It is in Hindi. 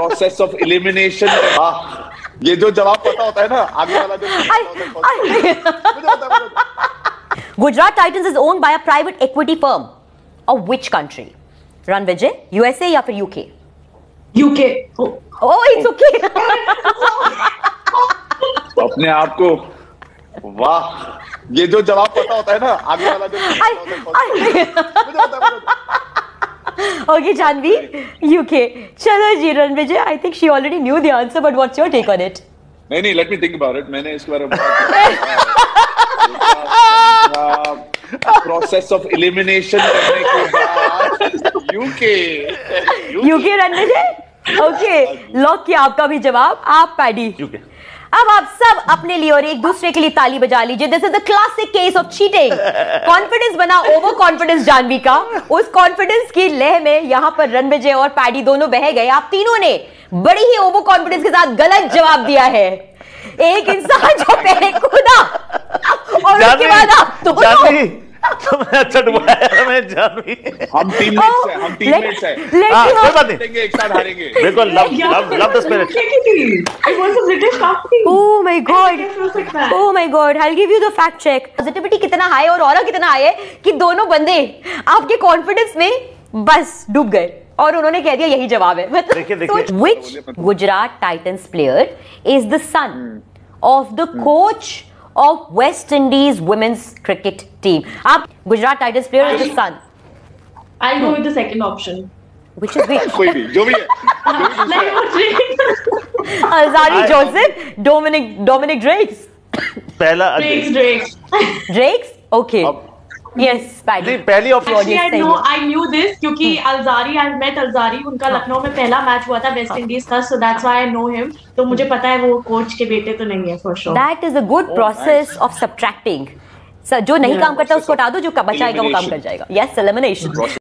Process of elimination. ये जो जवाब पता होता है ना, आगे वाला जो Gujarat titans is owned by a private equity firm of which country? Ranvijay, USA या फिर UK? UK. Oh it's okay. अपने आप को, वाह, ये जो जवाब पता होता है ना, आगे वाला जो ओके जानवी, यूके। चलो जी Ranvijay, I think she already knew the answer, but what's your take on it? नहीं, let me think about it. मैंने इसके बारे में प्रोसेस ऑफ एलिमिनेशन करने के बाद यूके रणविजय। ओके, लॉक किया आपका भी जवाब। आप पैडी यूके। अब आप सब अपने लिए और एक दूसरे के लिए ताली बजा लीजिए। This is the classic case of cheating. Confidence बना ओवर कॉन्फिडेंस जानवी का। उस कॉन्फिडेंस की लह में यहां पर रणविजय और पैडी दोनों बह गए। आप तीनों ने बड़ी ही ओवर कॉन्फिडेंस के साथ गलत जवाब दिया है। एक इंसान जो पहले कूदा और उसके बाद आप दोनों तुमने अच्छा डुबाया मैं जानवी। हम टीममेट्स हैं, हम टीममेट्स हैं। कोई बात नहीं, एक साथ हारेंगे। बिल्कुल, love the spirit. It was a British company. Oh my God. Oh my God. I'll give you the fact check. Positivity कितना हाई और ऑरा कितना हाई है कि दोनों बंदे आपके कॉन्फिडेंस में बस डूब गए और उन्होंने कह दिया यही जवाब है। मतलब which Gujarat Titans player is the son of the coach of West Indies women's cricket team? आप Gujarat Titans player is the son. I'll go with the second option. Which is which? कोई भी, जो भी है। Alzari Joseph, Dominic Drakes. पहला Drakes? Okay. Yes, Paddy. पहली option. Actually, I knew this क्योंकि Alzari, I've met Alzari, उनका लखनऊ में पहला मैच हुआ था वेस्ट इंडीज का, so that's why I know him. तो मुझे पता है वो कोच के बेटे तो नहीं है for sure. That is a good process of subtracting. जो नहीं काम करता उसको हटा दो, जो बचाएगा वो काम कर जाएगा. Yes, elimination.